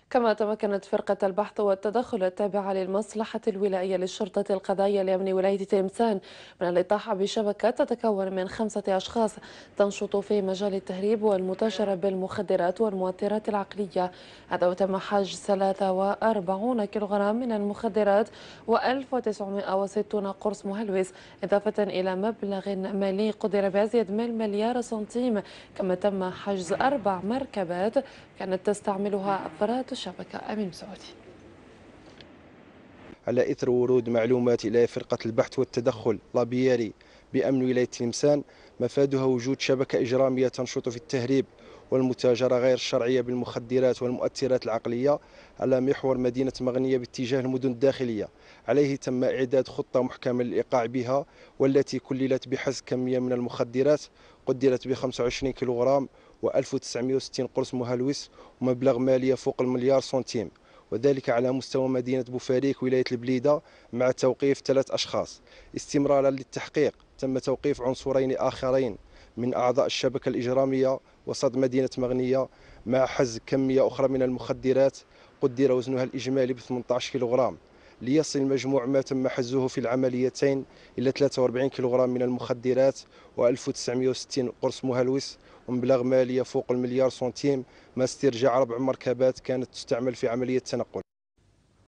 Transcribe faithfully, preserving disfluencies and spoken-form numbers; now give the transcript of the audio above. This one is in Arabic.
كما تمكنت فرقة البحث والتدخل التابعة للمصلحة الولائية للشرطة القضائية لأمن ولاية تلمسان من الإطاحة بشبكة تتكون من خمسة أشخاص تنشط في مجال التهريب والمتاجرة بالمخدرات والمؤثرات العقلية. هذا وتم حجز ثلاثة وأربعين كيلوغرام من المخدرات و1960 قرص مهلوس، إضافة إلى مبلغ مالي قدر بأزيد من مليار سنتيم. كما تم حجز أربع مركبات كانت تستعملها أفراد الشبكة. أمين مسعودي. على إثر ورود معلومات إلى فرقة البحث والتدخل لابياري بأمن ولاية تلمسان، مفادها وجود شبكة إجرامية تنشط في التهريب والمتاجرة غير الشرعية بالمخدرات والمؤثرات العقلية على محور مدينة مغنية باتجاه المدن الداخلية. عليه تم إعداد خطة محكمة للإيقاع بها، والتي كللت بحجز كمية من المخدرات قدرت ب خمسة وعشرين كيلوغرام و1960 قرص مهلوس ومبلغ مالي فوق المليار سنتيم، وذلك على مستوى مدينة بوفاريك ولاية البليدة، مع توقيف ثلاث أشخاص. استمرارا للتحقيق تم توقيف عنصرين آخرين من أعضاء الشبكة الإجرامية وسط مدينة مغنية، مع حز كمية أخرى من المخدرات قدر وزنها الإجمالي ب ثمانية عشر كيلوغرام، ليصل المجموع ما تم حزه في العمليتين إلى ثلاثة وأربعين كيلوغرام من المخدرات و1960 قرص مهلوس ومبلغ مالي فوق المليار سنتيم، ما استرجاع ربع مركبات كانت تستعمل في عملية التنقل.